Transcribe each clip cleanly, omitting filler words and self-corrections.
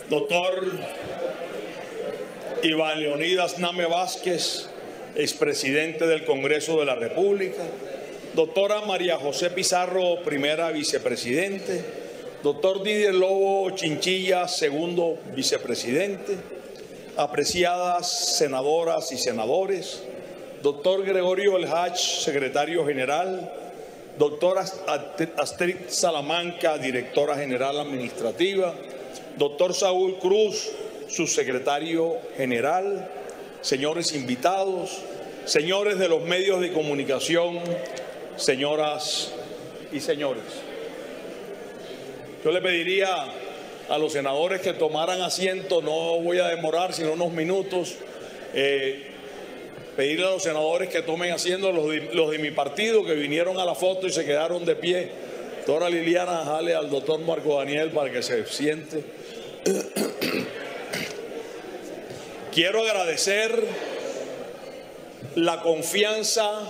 doctor Iván Leonidas Name Vázquez, expresidente del Congreso de la República, doctora María José Pizarro, primera vicepresidente, doctor Didier Lobo Chinchilla, segundo vicepresidente, apreciadas senadoras y senadores, doctor Gregorio El Hach, secretario general, doctora Astrid Salamanca, directora general administrativa, doctor Saúl Cruz, subsecretario general, señores invitados, señores de los medios de comunicación, señoras y señores. Yo le pediría a los senadores que tomaran asiento, no voy a demorar sino unos minutos, pedirle a los senadores que tomen asiento, los de mi partido que vinieron a la foto y se quedaron de pie. Doctora Liliana, jale al doctor Marco Daniel para que se siente. Quiero agradecer la confianza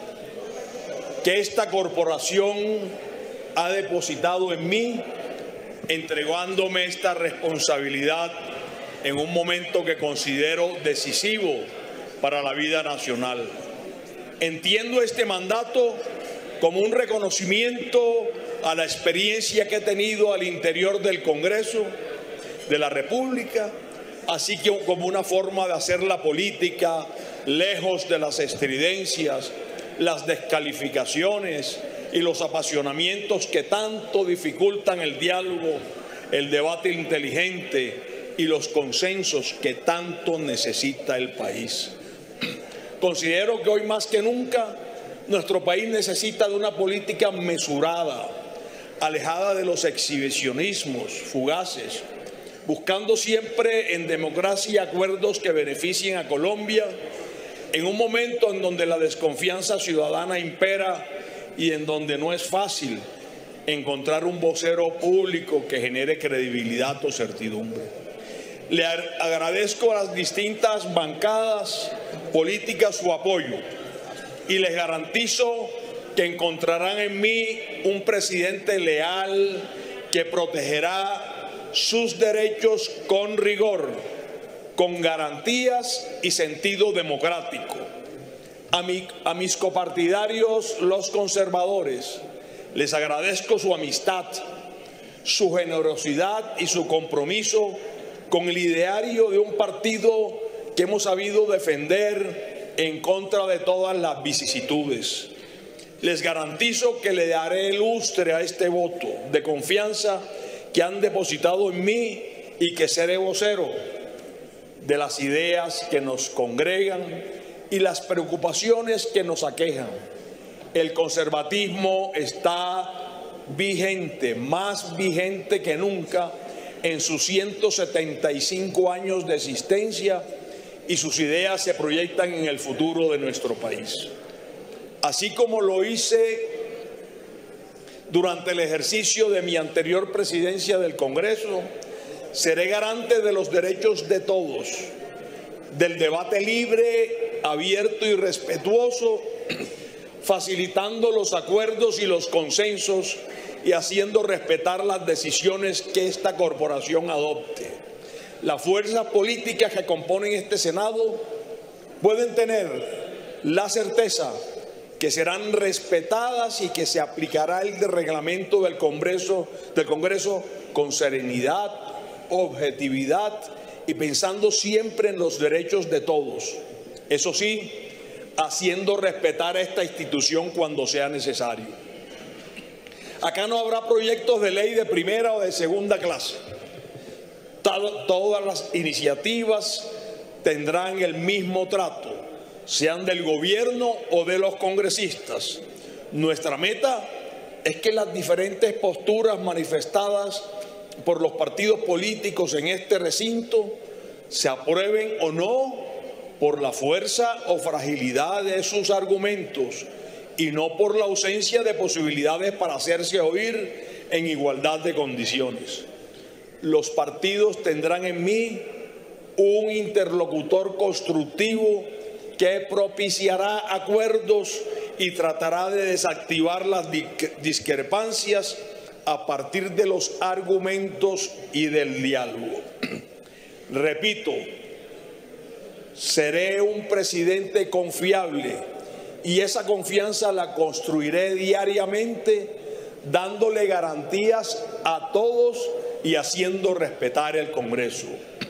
que esta corporación ha depositado en mí, entregándome esta responsabilidad en un momento que considero decisivo para la vida nacional. Entiendo este mandato como un reconocimiento a la experiencia que he tenido al interior del Congreso de la República, así que como una forma de hacer la política lejos de las estridencias, las descalificaciones y los apasionamientos que tanto dificultan el diálogo, el debate inteligente y los consensos que tanto necesita el país. Considero que hoy más que nunca nuestro país necesita de una política mesurada, alejada de los exhibicionismos fugaces, buscando siempre en democracia acuerdos que beneficien a Colombia en un momento en donde la desconfianza ciudadana impera y en donde no es fácil encontrar un vocero público que genere credibilidad o certidumbre. Le agradezco a las distintas bancadas políticas su apoyo y les garantizo que encontrarán en mí un presidente leal que protegerá sus derechos con rigor, con garantías y sentido democrático. A mis copartidarios, los conservadores, les agradezco su amistad, su generosidad y su compromiso con el ideario de un partido que hemos sabido defender en contra de todas las vicisitudes. Les garantizo que le daré lustre a este voto de confianza que han depositado en mí y que seré vocero de las ideas que nos congregan y las preocupaciones que nos aquejan. El conservatismo está vigente, más vigente que nunca en sus 175 años de existencia, y sus ideas se proyectan en el futuro de nuestro país. Así como lo hice durante el ejercicio de mi anterior presidencia del Congreso, seré garante de los derechos de todos, del debate libre, abierto y respetuoso, facilitando los acuerdos y los consensos y haciendo respetar las decisiones que esta corporación adopte. Las fuerzas políticas que componen este Senado pueden tener la certeza que serán respetadas y que se aplicará el reglamento del Congreso con serenidad, objetividad y pensando siempre en los derechos de todos. Eso sí, haciendo respetar a esta institución cuando sea necesario. Acá no habrá proyectos de ley de primera o de segunda clase. Todas las iniciativas tendrán el mismo trato, sean del gobierno o de los congresistas. Nuestra meta es que las diferentes posturas manifestadas por los partidos políticos en este recinto se aprueben o no por la fuerza o fragilidad de sus argumentos y no por la ausencia de posibilidades para hacerse oír en igualdad de condiciones. Los partidos tendrán en mí un interlocutor constructivo que propiciará acuerdos y tratará de desactivar las discrepancias a partir de los argumentos y del diálogo. Repito, seré un presidente confiable y esa confianza la construiré diariamente, dándole garantías a todos y haciendo respetar el Congreso.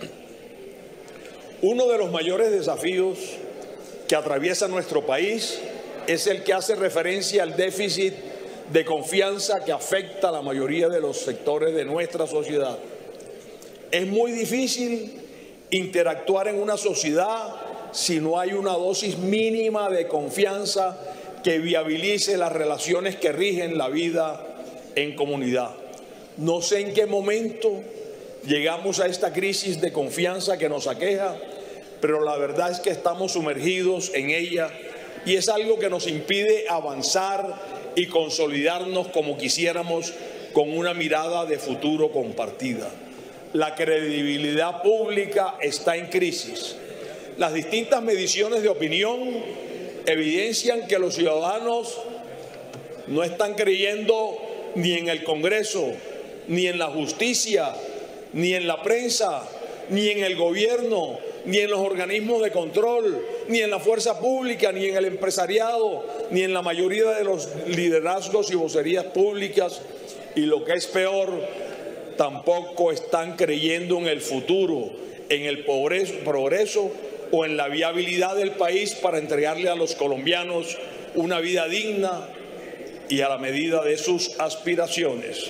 Uno de los mayores desafíos que atraviesa nuestro país es el que hace referencia al déficit de confianza que afecta a la mayoría de los sectores de nuestra sociedad. Es muy difícil interactuar en una sociedad si no hay una dosis mínima de confianza que viabilice las relaciones que rigen la vida en comunidad. No sé en qué momento llegamos a esta crisis de confianza que nos aqueja, pero la verdad es que estamos sumergidos en ella y es algo que nos impide avanzar y consolidarnos como quisiéramos, con una mirada de futuro compartida. La credibilidad pública está en crisis. Las distintas mediciones de opinión evidencian que los ciudadanos no están creyendo ni en el Congreso, ni en la justicia, ni en la prensa, ni en el gobierno, ni en los organismos de control, ni en la fuerza pública, ni en el empresariado, ni en la mayoría de los liderazgos y vocerías públicas. Y lo que es peor, tampoco están creyendo en el futuro, en el progreso o en la viabilidad del país para entregarle a los colombianos una vida digna y a la medida de sus aspiraciones.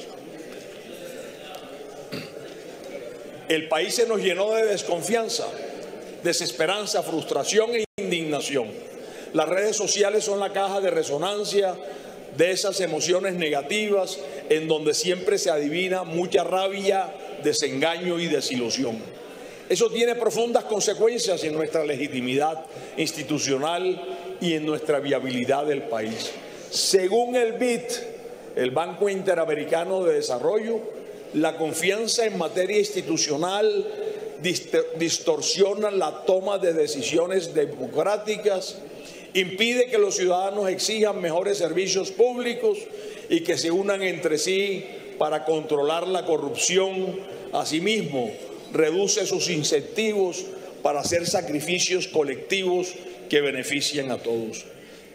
El país se nos llenó de desconfianza, desesperanza, frustración e indignación. Las redes sociales son la caja de resonancia de esas emociones negativas en donde siempre se adivina mucha rabia, desengaño y desilusión. Eso tiene profundas consecuencias en nuestra legitimidad institucional y en nuestra viabilidad del país. Según el BID, el Banco Interamericano de Desarrollo, la confianza en materia institucional distorsiona la toma de decisiones democráticas, impide que los ciudadanos exijan mejores servicios públicos y que se unan entre sí para controlar la corrupción. Asimismo, reduce sus incentivos para hacer sacrificios colectivos que benefician a todos.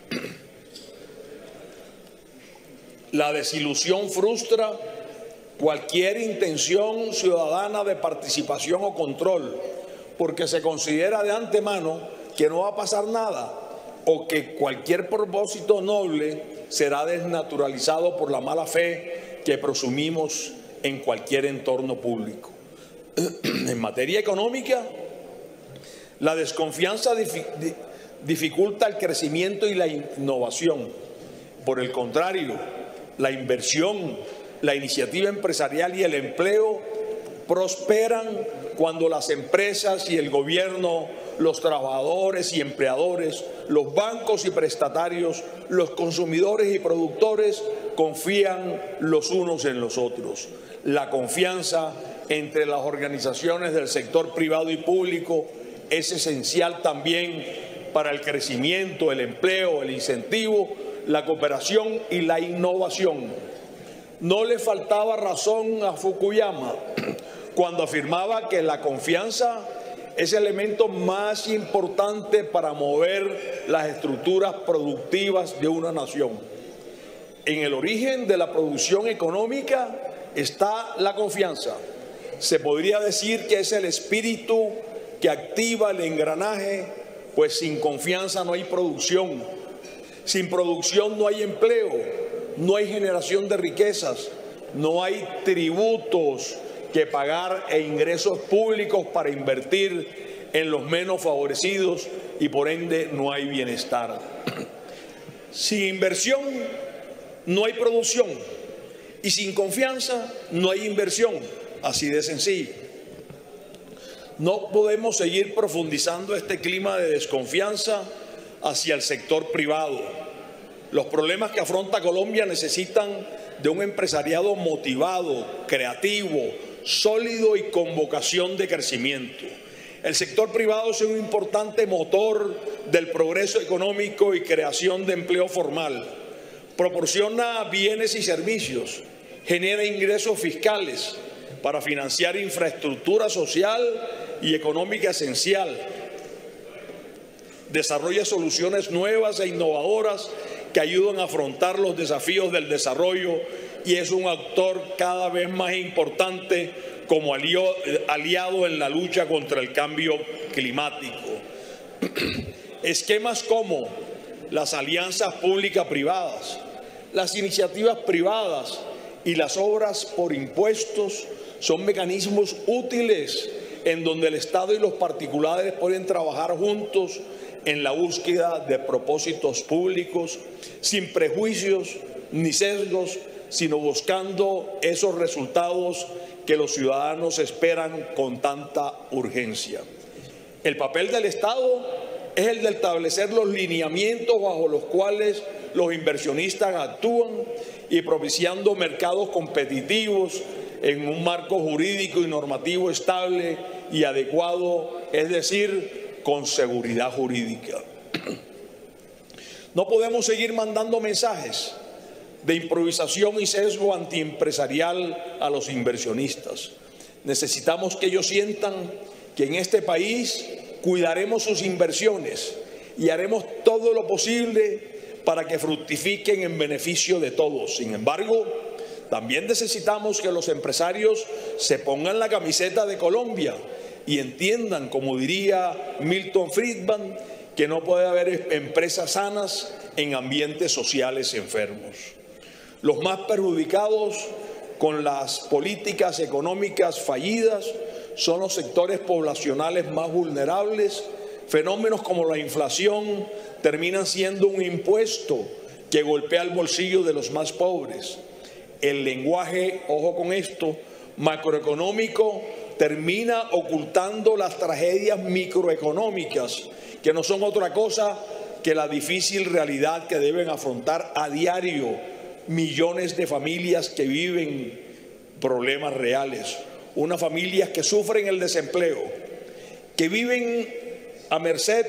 La desilusión frustra cualquier intención ciudadana de participación o control, porque se considera de antemano que no va a pasar nada o que cualquier propósito noble será desnaturalizado por la mala fe que presumimos en cualquier entorno público. En materia económica, la desconfianza dificulta el crecimiento y la innovación. Por el contrario, la inversión, la iniciativa empresarial y el empleo prosperan cuando las empresas y el gobierno, los trabajadores y empleadores, los bancos y prestatarios, los consumidores y productores confían los unos en los otros. La confianza entre las organizaciones del sector privado y público es esencial también para el crecimiento, el empleo, el incentivo, la cooperación y la innovación. No le faltaba razón a Fukuyama cuando afirmaba que la confianza es el elemento más importante para mover las estructuras productivas de una nación. En el origen de la producción económica está la confianza. Se podría decir que es el espíritu que activa el engranaje, pues sin confianza no hay producción. Sin producción no hay empleo, no hay generación de riquezas, no hay tributos que pagar e ingresos públicos para invertir en los menos favorecidos y por ende no hay bienestar. Sin inversión no hay producción y sin confianza no hay inversión, así de sencillo. No podemos seguir profundizando este clima de desconfianza hacia el sector privado. Los problemas que afronta Colombia necesitan de un empresariado motivado, creativo, sólido y con vocación de crecimiento. El sector privado es un importante motor del progreso económico y creación de empleo formal. Proporciona bienes y servicios, genera ingresos fiscales para financiar infraestructura social y económica esencial, desarrolla soluciones nuevas e innovadoras que ayudan a afrontar los desafíos del desarrollo y es un actor cada vez más importante como aliado en la lucha contra el cambio climático. Esquemas como las alianzas público-privadas, las iniciativas privadas y las obras por impuestos son mecanismos útiles en donde el Estado y los particulares pueden trabajar juntos en la búsqueda de propósitos públicos, sin prejuicios ni sesgos, sino buscando esos resultados que los ciudadanos esperan con tanta urgencia. El papel del Estado es el de establecer los lineamientos bajo los cuales los inversionistas actúan y propiciando mercados competitivos en un marco jurídico y normativo estable y adecuado, es decir, con seguridad jurídica. No podemos seguir mandando mensajes de improvisación y sesgo antiempresarial a los inversionistas. Necesitamos que ellos sientan que en este país cuidaremos sus inversiones y haremos todo lo posible para que fructifiquen en beneficio de todos. Sin embargo, también necesitamos que los empresarios se pongan la camiseta de Colombia y entiendan, como diría Milton Friedman, que no puede haber empresas sanas en ambientes sociales enfermos. Los más perjudicados con las políticas económicas fallidas son los sectores poblacionales más vulnerables. Fenómenos como la inflación terminan siendo un impuesto que golpea el bolsillo de los más pobres. El lenguaje, ojo con esto, macroeconómico termina ocultando las tragedias microeconómicas, que no son otra cosa que la difícil realidad que deben afrontar a diario millones de familias que viven problemas reales. Unas familias que sufren el desempleo, que viven a merced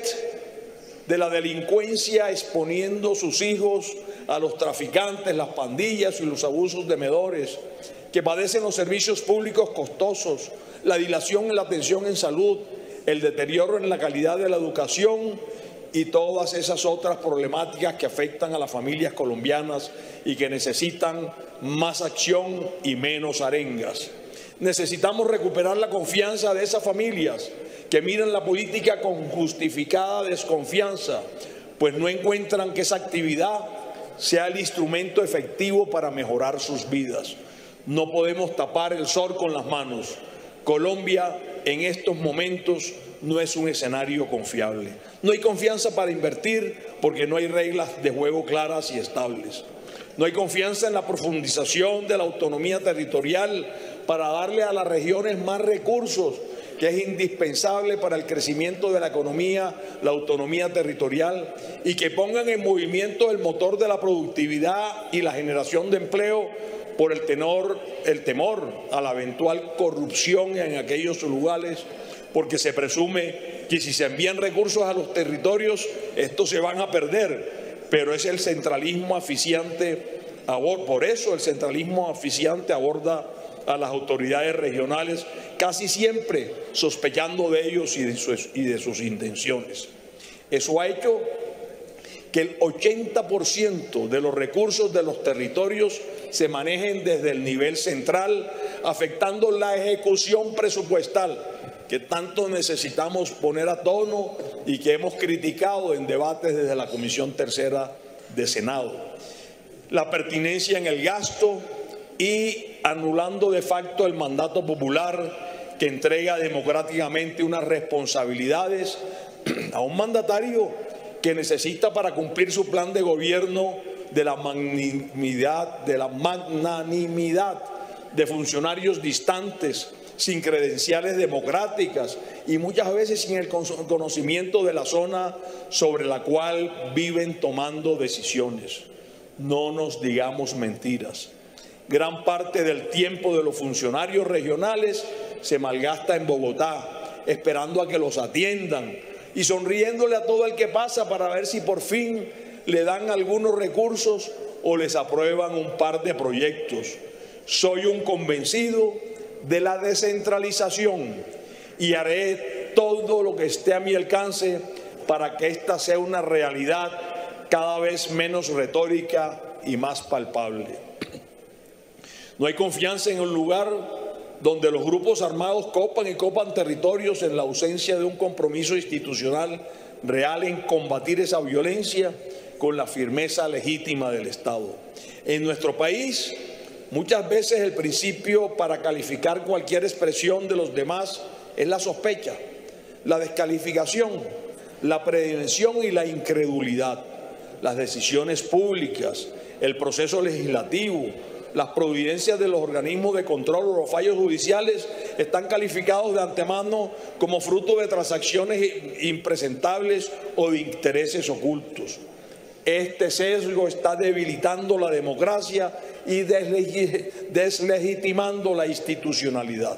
de la delincuencia, exponiendo sus hijos a los traficantes, las pandillas y los abusos de menores, que padecen los servicios públicos costosos, la dilación en la atención en salud, el deterioro en la calidad de la educación y todas esas otras problemáticas que afectan a las familias colombianas y que necesitan más acción y menos arengas. Necesitamos recuperar la confianza de esas familias que miran la política con justificada desconfianza, pues no encuentran que esa actividad sea el instrumento efectivo para mejorar sus vidas. No podemos tapar el sol con las manos. Colombia en estos momentos no es un escenario confiable. No hay confianza para invertir porque no hay reglas de juego claras y estables. No hay confianza en la profundización de la autonomía territorial para darle a las regiones más recursos, que es indispensable para el crecimiento de la economía, la autonomía territorial, y que pongan en movimiento el motor de la productividad y la generación de empleo por el temor a la eventual corrupción en aquellos lugares, porque se presume que si se envían recursos a los territorios, estos se van a perder, pero es el centralismo aficiante, por eso el centralismo aficiante aborda a las autoridades regionales, casi siempre sospechando de ellos y de sus intenciones. Eso ha hecho que el 80% de los recursos de los territorios se manejen desde el nivel central, afectando la ejecución presupuestal que tanto necesitamos poner a tono y que hemos criticado en debates desde la Comisión Tercera de Senado. La pertinencia en el gasto y anulando de facto el mandato popular que entrega democráticamente unas responsabilidades a un mandatario que necesita para cumplir su plan de gobierno de la magnanimidad de funcionarios distantes, sin credenciales democráticas y muchas veces sin el conocimiento de la zona sobre la cual viven tomando decisiones. No nos digamos mentiras. Gran parte del tiempo de los funcionarios regionales se malgasta en Bogotá, esperando a que los atiendan y sonriéndole a todo el que pasa para ver si por fin le dan algunos recursos o les aprueban un par de proyectos. Soy un convencido de la descentralización y haré todo lo que esté a mi alcance para que esta sea una realidad cada vez menos retórica y más palpable. No hay confianza en un lugar donde los grupos armados copan y copan territorios en la ausencia de un compromiso institucional real en combatir esa violencia con la firmeza legítima del Estado. En nuestro país, muchas veces el principio para calificar cualquier expresión de los demás es la sospecha, la descalificación, la prevención y la incredulidad. Las decisiones públicas, el proceso legislativo, las providencias de los organismos de control o los fallos judiciales están calificados de antemano como fruto de transacciones impresentables o de intereses ocultos. Este sesgo está debilitando la democracia y deslegitimando la institucionalidad.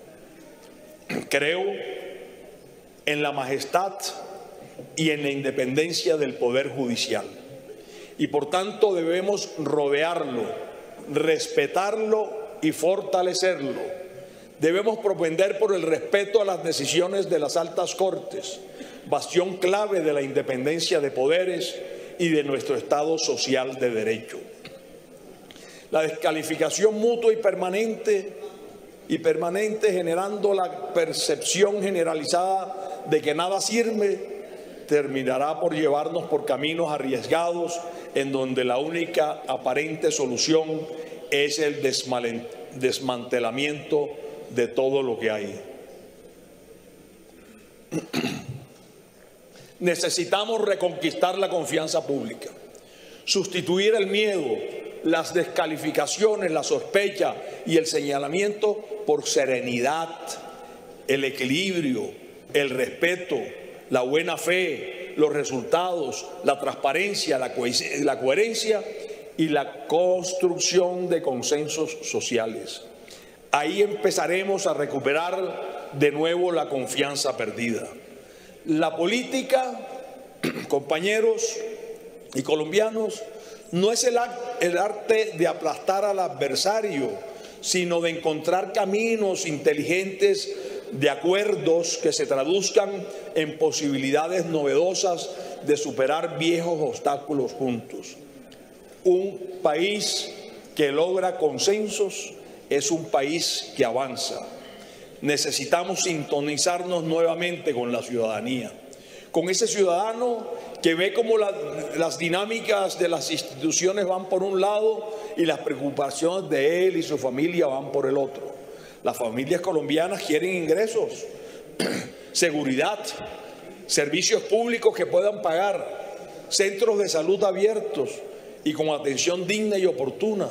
Creo en la majestad y en la independencia del Poder Judicial y por tanto debemos rodearlo, respetarlo y fortalecerlo. Debemos propender por el respeto a las decisiones de las altas cortes, bastión clave de la independencia de poderes y de nuestro Estado social de derecho. La descalificación mutua y permanente generando la percepción generalizada de que nada sirve, terminará por llevarnos por caminos arriesgados en donde la única aparente solución es el desmantelamiento de todo lo que hay. Necesitamos reconquistar la confianza pública, sustituir el miedo, las descalificaciones, la sospecha y el señalamiento por serenidad, el equilibrio, el respeto, la buena fe, los resultados, la transparencia, la coherencia y la construcción de consensos sociales. Ahí empezaremos a recuperar de nuevo la confianza perdida. La política, compañeros y colombianos, no es el arte de aplastar al adversario, sino de encontrar caminos inteligentes de acuerdos que se traduzcan en posibilidades novedosas de superar viejos obstáculos juntos. Un país que logra consensos es un país que avanza. Necesitamos sintonizarnos nuevamente con la ciudadanía, con ese ciudadano que ve cómo las dinámicas de las instituciones van por un lado y las preocupaciones de él y su familia van por el otro. Las familias colombianas quieren ingresos, seguridad, servicios públicos que puedan pagar, centros de salud abiertos y con atención digna y oportuna,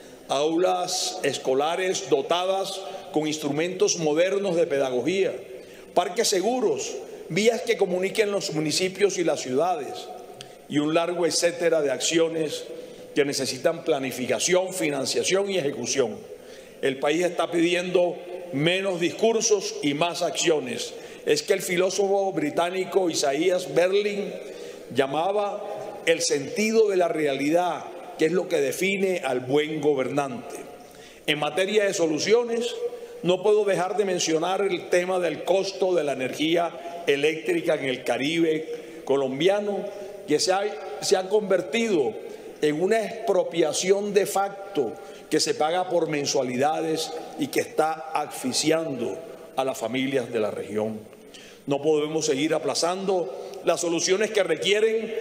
aulas escolares dotadas con instrumentos modernos de pedagogía, parques seguros, vías que comuniquen los municipios y las ciudades y un largo etcétera de acciones que necesitan planificación, financiación y ejecución. El país está pidiendo menos discursos y más acciones. Es que el filósofo británico Isaiah Berlin llamaba el sentido de la realidad, que es lo que define al buen gobernante. En materia de soluciones, no puedo dejar de mencionar el tema del costo de la energía eléctrica en el Caribe colombiano, que se ha convertido en una expropiación de facto que se paga por mensualidades y que está asfixiando a las familias de la región. No podemos seguir aplazando las soluciones que requieren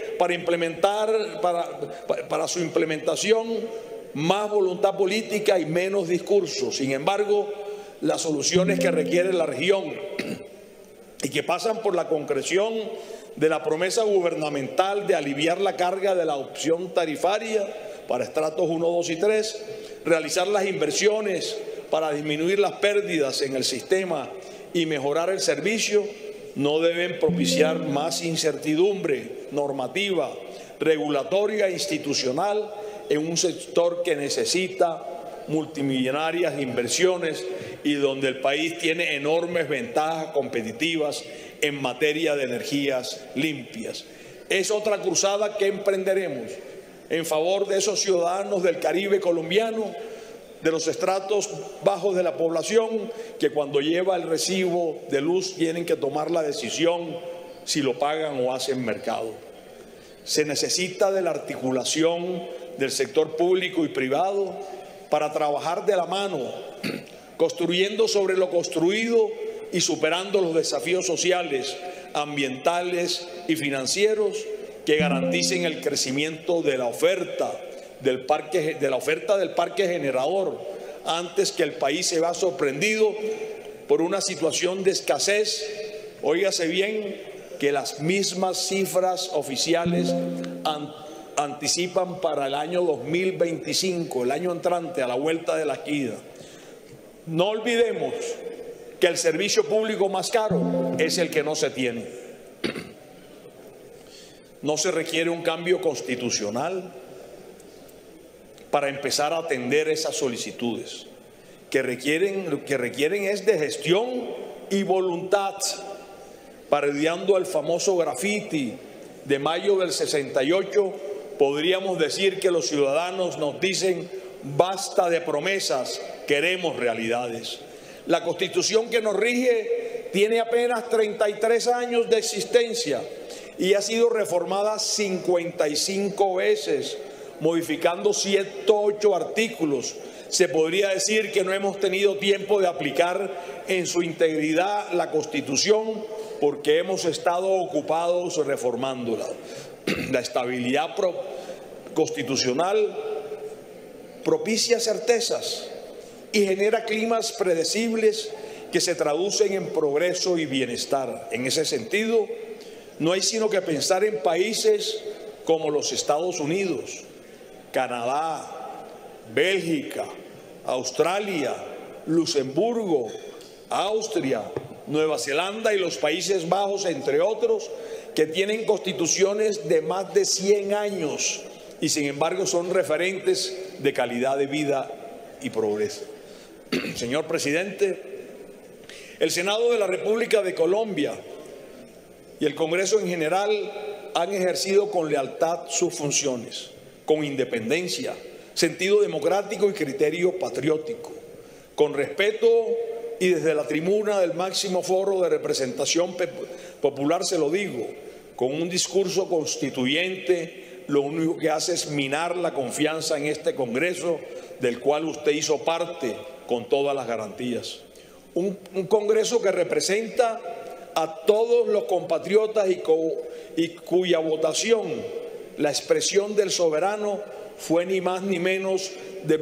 para su implementación más voluntad política y menos discursos. Sin embargo, las soluciones que requiere la región y que pasan por la concreción de la promesa gubernamental de aliviar la carga de la opción tarifaria para estratos 1, 2 y 3, realizar las inversiones para disminuir las pérdidas en el sistema y mejorar el servicio, no deben propiciar más incertidumbre normativa, regulatoria e institucional en un sector que necesita multimillonarias inversiones y donde el país tiene enormes ventajas competitivas en materia de energías limpias. Es otra cruzada que emprenderemos en favor de esos ciudadanos del Caribe colombiano de los estratos bajos de la población que cuando lleva el recibo de luz tienen que tomar la decisión si lo pagan o hacen mercado. Se necesita de la articulación del sector público y privado para trabajar de la mano, construyendo sobre lo construido y superando los desafíos sociales, ambientales y financieros que garanticen el crecimiento de la oferta del parque generador, antes que el país se vea sorprendido por una situación de escasez. Óigase bien que las mismas cifras oficiales anticipan para el año 2025, el año entrante, a la vuelta de la esquina. No olvidemos que el servicio público más caro es el que no se tiene. No se requiere un cambio constitucional para empezar a atender esas solicitudes que requieren es de gestión y voluntad, parodiando el famoso graffiti de mayo del 68. Podríamos decir que los ciudadanos nos dicen: basta de promesas, queremos realidades. La Constitución que nos rige tiene apenas 33 años de existencia y ha sido reformada 55 veces, modificando 108 artículos. Se podría decir que no hemos tenido tiempo de aplicar en su integridad la Constitución porque hemos estado ocupados reformándola. La estabilidad constitucional propicia certezas y genera climas predecibles que se traducen en progreso y bienestar. En ese sentido, no hay sino que pensar en países como los Estados Unidos, Canadá, Bélgica, Australia, Luxemburgo, Austria, Nueva Zelanda y los Países Bajos, entre otros, que tienen constituciones de más de 100 años y sin embargo son referentes de calidad de vida y progreso. Señor presidente, el Senado de la República de Colombia y el Congreso en general han ejercido con lealtad sus funciones, con independencia, sentido democrático y criterio patriótico, con respeto, y desde la tribuna del máximo foro de representación popular se lo digo, con un discurso constituyente, lo único que hace es minar la confianza en este Congreso, del cual usted hizo parte con todas las garantías. Un Congreso que representa a todos los compatriotas y cuya votación, la expresión del soberano, fue ni más ni menos de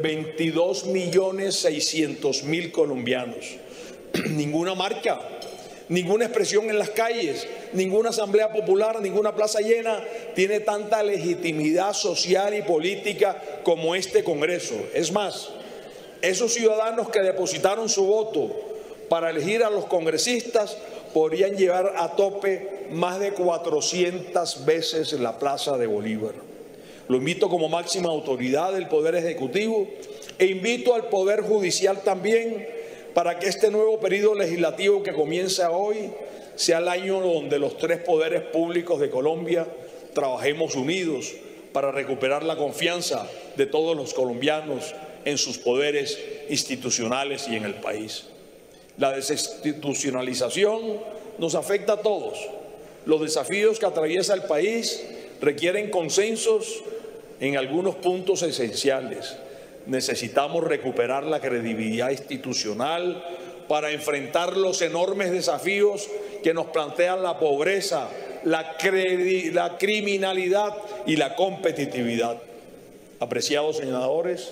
22.600.000 colombianos. Ninguna marca, ninguna expresión en las calles, ninguna asamblea popular, ninguna plaza llena tiene tanta legitimidad social y política como este Congreso. Es más, esos ciudadanos que depositaron su voto para elegir a los congresistas podrían llevar a tope más de 400 veces la Plaza de Bolívar. Lo invito como máxima autoridad del Poder Ejecutivo e invito al Poder Judicial también para que este nuevo periodo legislativo que comienza hoy sea el año donde los tres poderes públicos de Colombia trabajemos unidos para recuperar la confianza de todos los colombianos en sus poderes institucionales y en el país. La desinstitucionalización nos afecta a todos. Los desafíos que atraviesa el país requieren consensos en algunos puntos esenciales. Necesitamos recuperar la credibilidad institucional para enfrentar los enormes desafíos que nos plantean la pobreza, la criminalidad y la competitividad. Apreciados senadores,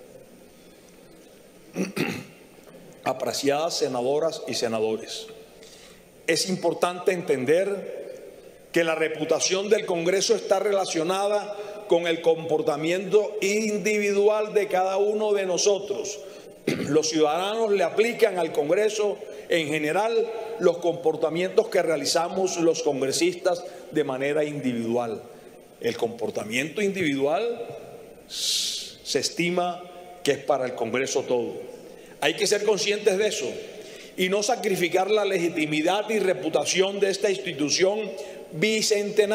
apreciadas senadoras y senadores, es importante entender que la reputación del Congreso está relacionada con el comportamiento individual de cada uno de nosotros. Los ciudadanos le aplican al Congreso en general los comportamientos que realizamos los congresistas de manera individual. El comportamiento individual se estima que es para el Congreso todo. Hay que ser conscientes de eso y no sacrificar la legitimidad y reputación de esta institución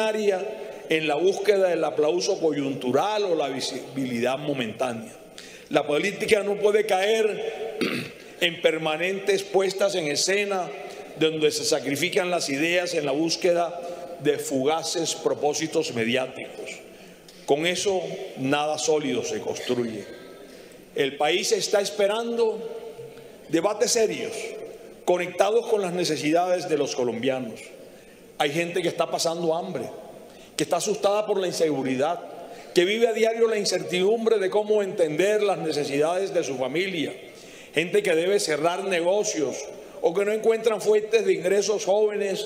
bicentenaria en la búsqueda del aplauso coyuntural o la visibilidad momentánea. La política no puede caer en permanentes puestas en escena donde se sacrifican las ideas en la búsqueda de fugaces propósitos mediáticos. Con eso nada sólido se construye. El país está esperando debates serios, conectados con las necesidades de los colombianos. Hay gente que está pasando hambre, que está asustada por la inseguridad, que vive a diario la incertidumbre de cómo entender las necesidades de su familia. Gente que debe cerrar negocios o que no encuentran fuentes de ingresos jóvenes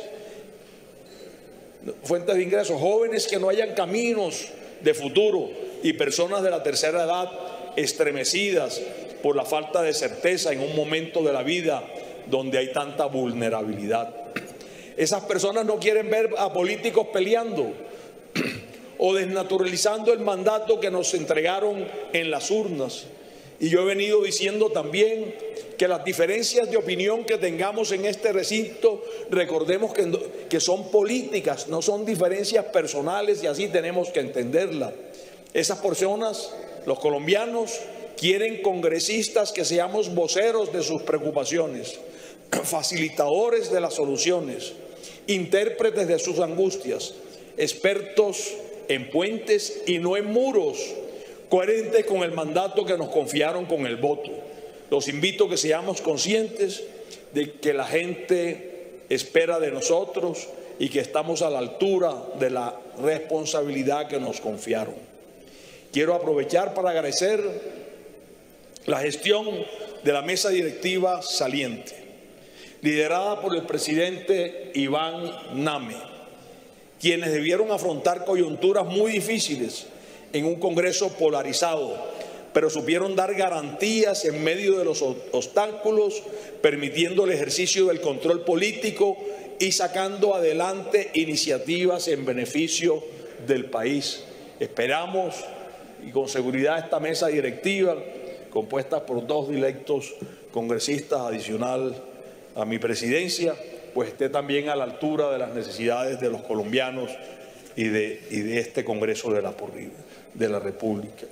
que no hayan caminos de futuro, y personas de la tercera edad estremecidas por la falta de certeza en un momento de la vida donde hay tanta vulnerabilidad. Esas personas no quieren ver a políticos peleando o desnaturalizando el mandato que nos entregaron en las urnas. Y yo he venido diciendo también que las diferencias de opinión que tengamos en este recinto, recordemos que son políticas, no son diferencias personales, y así tenemos que entenderla. Esas personas, los colombianos, quieren congresistas que seamos voceros de sus preocupaciones, facilitadores de las soluciones, intérpretes de sus angustias, expertos en puentes y no en muros, coherentes con el mandato que nos confiaron con el voto. Los invito a que seamos conscientes de que la gente espera de nosotros y que estamos a la altura de la responsabilidad que nos confiaron. Quiero aprovechar para agradecer la gestión de la mesa directiva saliente, liderada por el presidente Iván Name, quienes debieron afrontar coyunturas muy difíciles en un Congreso polarizado, pero supieron dar garantías en medio de los obstáculos, permitiendo el ejercicio del control político y sacando adelante iniciativas en beneficio del país. Esperamos, y con seguridad, esta mesa directiva, compuesta por 2 electos congresistas adicional a mi presidencia, pues esté también a la altura de las necesidades de los colombianos y de este Congreso de la República.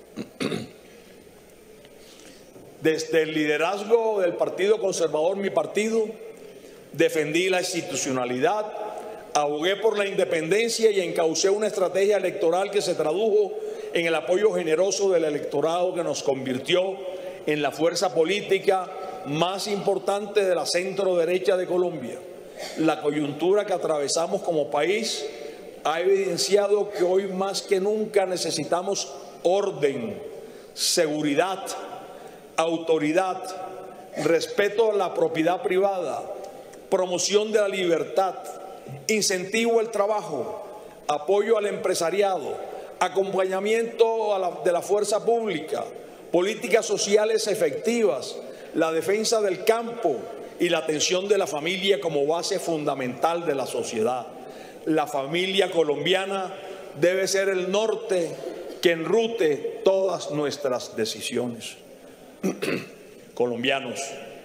Desde el liderazgo del Partido Conservador, mi partido, defendí la institucionalidad, abogué por la independencia y encaucé una estrategia electoral que se tradujo en el apoyo generoso del electorado, que nos convirtió en la fuerza política más importante de la centro derecha de Colombia. La coyuntura que atravesamos como país ha evidenciado que hoy más que nunca necesitamos orden, seguridad, autoridad, respeto a la propiedad privada, promoción de la libertad, incentivo al trabajo, apoyo al empresariado, acompañamiento de la fuerza pública, políticas sociales efectivas, la defensa del campo y la atención de la familia como base fundamental de la sociedad. La familia colombiana debe ser el norte que enrute todas nuestras decisiones. Colombianos,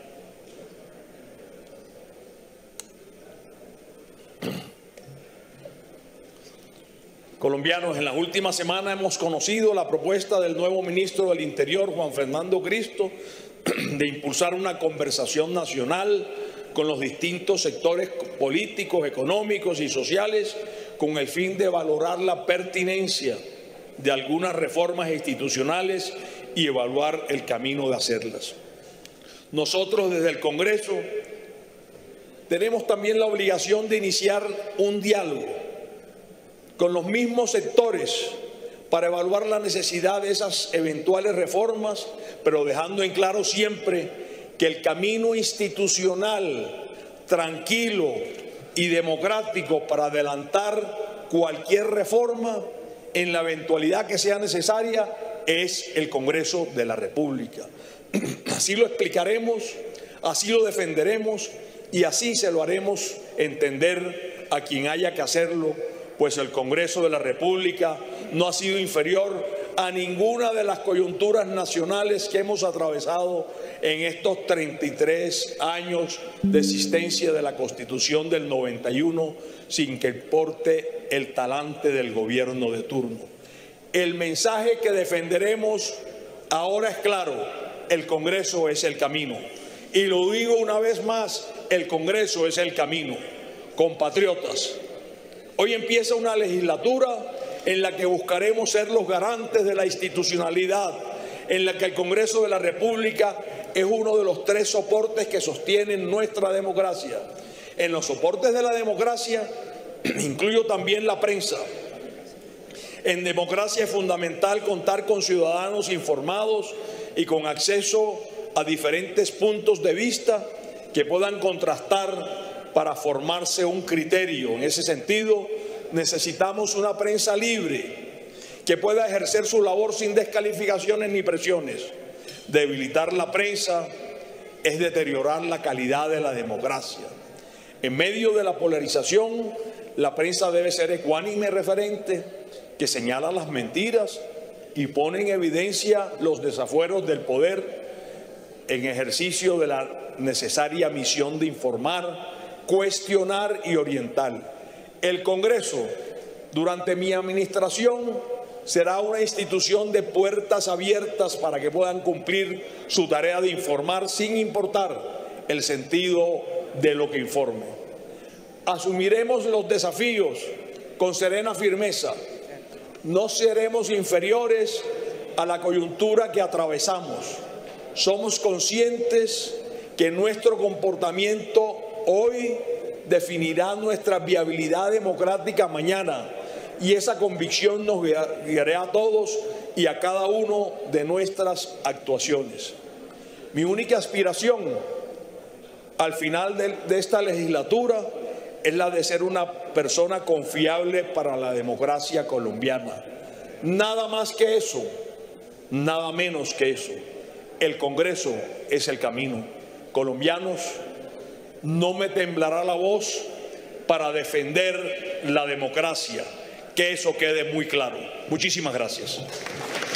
en las últimas semanas hemos conocido la propuesta del nuevo ministro del Interior, Juan Fernando Cristo, de impulsar una conversación nacional con los distintos sectores políticos, económicos y sociales, con el fin de valorar la pertinencia de algunas reformas institucionales y evaluar el camino de hacerlas. Nosotros desde el Congreso tenemos también la obligación de iniciar un diálogo con los mismos sectores para evaluar la necesidad de esas eventuales reformas, pero dejando en claro siempre que el camino institucional, tranquilo y democrático para adelantar cualquier reforma en la eventualidad que sea necesaria es el Congreso de la República. Así lo explicaremos, así lo defenderemos y así se lo haremos entender a quien haya que hacerlo, pues el Congreso de la República no ha sido inferior a ninguna de las coyunturas nacionales que hemos atravesado en estos 33 años de existencia de la Constitución del 91, sin que importe el talante del gobierno de turno. El mensaje que defenderemos Ahora es claro, el Congreso es el camino. Y lo digo una vez más, el Congreso es el camino. Compatriotas, hoy empieza una legislatura en la que buscaremos ser los garantes de la institucionalidad, en la que el Congreso de la República es uno de los 3 soportes que sostienen nuestra democracia. En los soportes de la democracia incluyo también la prensa. En democracia es fundamental contar con ciudadanos informados y con acceso a diferentes puntos de vista que puedan contrastar para formarse un criterio. En ese sentido, necesitamos una prensa libre que pueda ejercer su labor sin descalificaciones ni presiones. Debilitar la prensa es deteriorar la calidad de la democracia. En medio de la polarización, la prensa debe ser ecuánime referente que señala las mentiras y pone en evidencia los desafueros del poder en ejercicio de la necesaria misión de informar, cuestionar y orientar. El Congreso, durante mi administración, será una institución de puertas abiertas para que puedan cumplir su tarea de informar sin importar el sentido de lo que informe. Asumiremos los desafíos con serena firmeza. No seremos inferiores a la coyuntura que atravesamos. Somos conscientes que nuestro comportamiento hoy definirá nuestra viabilidad democrática mañana, y esa convicción nos guiará a todos y a cada uno de nuestras actuaciones. Mi única aspiración al final de esta legislatura es la de ser una persona confiable para la democracia colombiana. Nada más que eso, nada menos que eso. El Congreso es el camino. Colombianos, no me temblará la voz para defender la democracia. Que eso quede muy claro. Muchísimas gracias.